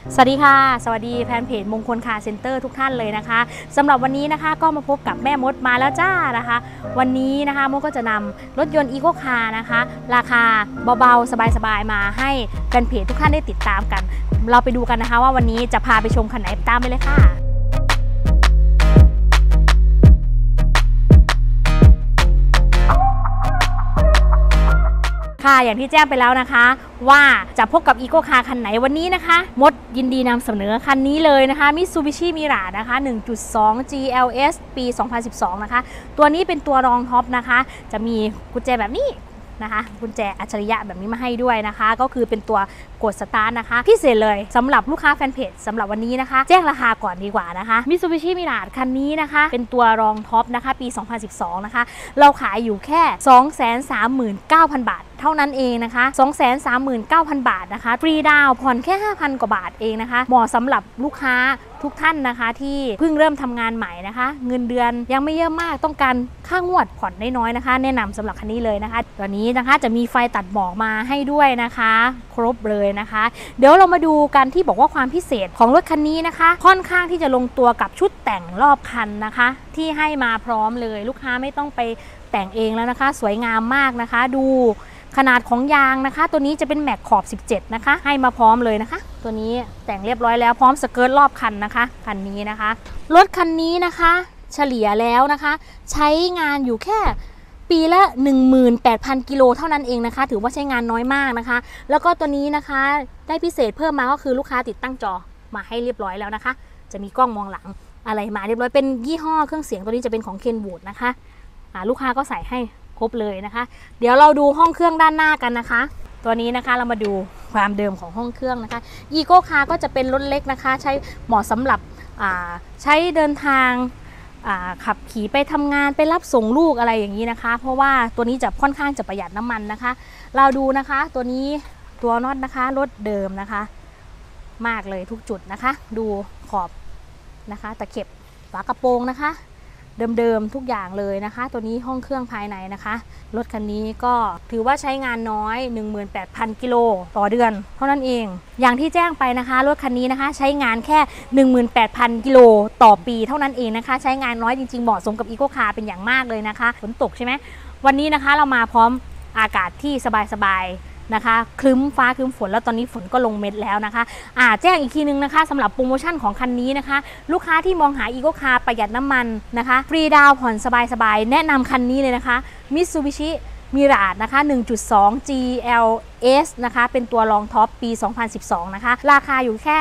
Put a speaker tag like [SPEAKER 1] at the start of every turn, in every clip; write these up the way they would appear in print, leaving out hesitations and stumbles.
[SPEAKER 1] สวัสดีค่ะสวัสดีแฟนเพจมงคลคาร์เซ็นเตอร์ทุกท่านเลยนะคะสำหรับวันนี้นะคะก็มาพบกับแม่มดมาแล้วจ้านะคะวันนี้นะคะมดก็จะนำรถยนต์อีโคคาร์นะคะราคาเบาๆสบายๆมาให้แฟนเพจทุกท่านได้ติดตามกันเราไปดูกันนะคะว่าวันนี้จะพาไปชมคันไหนตามไปเลยค่ะค่ะอย่างที่แจ้งไปแล้วนะคะว่าจะพบกับอีโคคาร์คันไหนวันนี้นะคะมดยินดีนำเสนอคันนี้เลยนะคะ Mitsubishi Mirage นะคะ 1.2 GLS ปี 2012 นะคะตัวนี้เป็นตัวรองท็อปนะคะจะมีกุญแจแบบนี้นะคะกุญแจอัจฉริยะแบบนี้มาให้ด้วยนะคะก็คือเป็นตัวกดสตาร์ทนะคะพิเศษเลยสำหรับลูกค้าแฟนเพจสำหรับวันนี้นะคะแจ้งราคาก่อนดีกว่านะคะ Mitsubishi Mirage คันนี้นะคะเป็นตัวรองท็อปนะคะปี 2012 นะคะเราขายอยู่แค่ 239,000 บาทเท่านั้นเองนะคะ 239,000 บาทนะคะฟรีดาวผ่อนแค่ 5,000 กว่าบาทเองนะคะเหมาะสำหรับลูกค้าทุกท่านนะคะที่เพิ่งเริ่มทำงานใหม่นะคะเงินเดือนยังไม่เยอะมากต้องการค่างวดผ่อนน้อยๆนะคะแนะนำสำหรับคันนี้เลยนะคะตัวนี้นะคะจะมีไฟตัดหมอกมาให้ด้วยนะคะครบเลยนะคะเดี๋ยวเรามาดูกันที่บอกว่าความพิเศษของรถคันนี้นะคะค่อนข้างที่จะลงตัวกับชุดแต่งรอบคันนะคะที่ให้มาพร้อมเลยลูกค้าไม่ต้องไปแต่งเองแล้วนะคะสวยงามมากนะคะดูขนาดของยางนะคะตัวนี้จะเป็นแม็กขอบ17นะคะให้มาพร้อมเลยนะคะตัวนี้แต่งเรียบร้อยแล้วพร้อมสเกิร์ตรอบคันนะคะคันนี้นะคะรถคันนี้นะคะเฉลี่ยแล้วนะคะใช้งานอยู่แค่ปีละ 18,000 กิโลเท่านั้นเองนะคะถือว่าใช้งานน้อยมากนะคะแล้วก็ตัวนี้นะคะได้พิเศษเพิ่มมาก็คือลูกค้าติดตั้งจอมาให้เรียบร้อยแล้วนะคะจะมีกล้องมองหลังอะไรมาเรียบร้อยเป็นยี่ห้อเครื่องเสียงตัวนี้จะเป็นของ Kenwood นะคะลูกค้าก็ใส่ให้ครบเลยนะคะเดี๋ยวเราดูห้องเครื่องด้านหน้ากันนะคะตัวนี้นะคะเรามาดูความเดิมของห้องเครื่องนะคะอีโคคาร์ก็จะเป็นรถเล็กนะคะใช้เหมาะสำหรับใช้เดินทางขับขี่ไปทำงานไปรับส่งลูกอะไรอย่างนี้นะคะเพราะว่าตัวนี้จะค่อนข้างจะประหยัดน้ำมันนะคะเราดูนะคะตัวนี้ตัวน็อตนะคะรถเดิมนะคะมากเลยทุกจุดนะคะดูขอบนะคะตะเข็บฝากระโปรงนะคะเดิมๆทุกอย่างเลยนะคะตัวนี้ห้องเครื่องภายในนะคะรถคันนี้ก็ถือว่าใช้งานน้อย 18,000 กิโลต่อเดือนเท่านั้นเองอย่างที่แจ้งไปนะคะรถคันนี้นะคะใช้งานแค่ 18,000 กิโลต่อปีเท่านั้นเองนะคะใช้งานน้อยจริงๆเหมาะสมกับอีโคคาร์เป็นอย่างมากเลยนะคะฝนตกใช่ไหมวันนี้นะคะเรามาพร้อมอากาศที่สบายๆนะคะคลึ้มฟ้าคลึ้มฝนแล้วตอนนี้ฝนก็ลงเม็ดแล้วนะคะแจ้งอีกทีนึงนะคะสำหรับโปรโมชั่นของคันนี้นะคะลูกค้าที่มองหาอีโคคาร์ประหยัดน้ำมันนะคะฟรีดาวผ่อนสบายๆแนะนำคันนี้เลยนะคะ Mitsubishi Mirage นะคะ 1.2 GLS นะคะเป็นตัวรองท็อปปี 2012 นะคะราคาอยู่แค่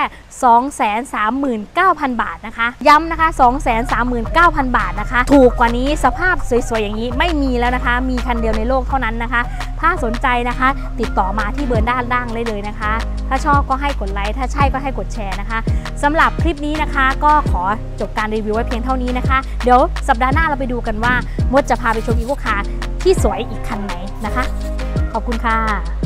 [SPEAKER 1] 239,000 บาทนะคะย้ำนะคะ 239,000 บาทนะคะถูกกว่านี้สภาพสวยๆอย่างนี้ไม่มีแล้วนะคะมีคันเดียวในโลกเท่านั้นนะคะถ้าสนใจนะคะติดต่อมาที่เบอร์ด้านล่างเลยนะคะถ้าชอบก็ให้กดไลค์ถ้าใช่ก็ให้กดแชร์นะคะสำหรับคลิปนี้นะคะก็ขอจบการรีวิวไว้เพียงเท่านี้นะคะเดี๋ยวสัปดาห์หน้าเราไปดูกันว่ามดจะพาไปชมอีโคคาร์ที่สวยอีกคันไหนนะคะขอบคุณค่ะ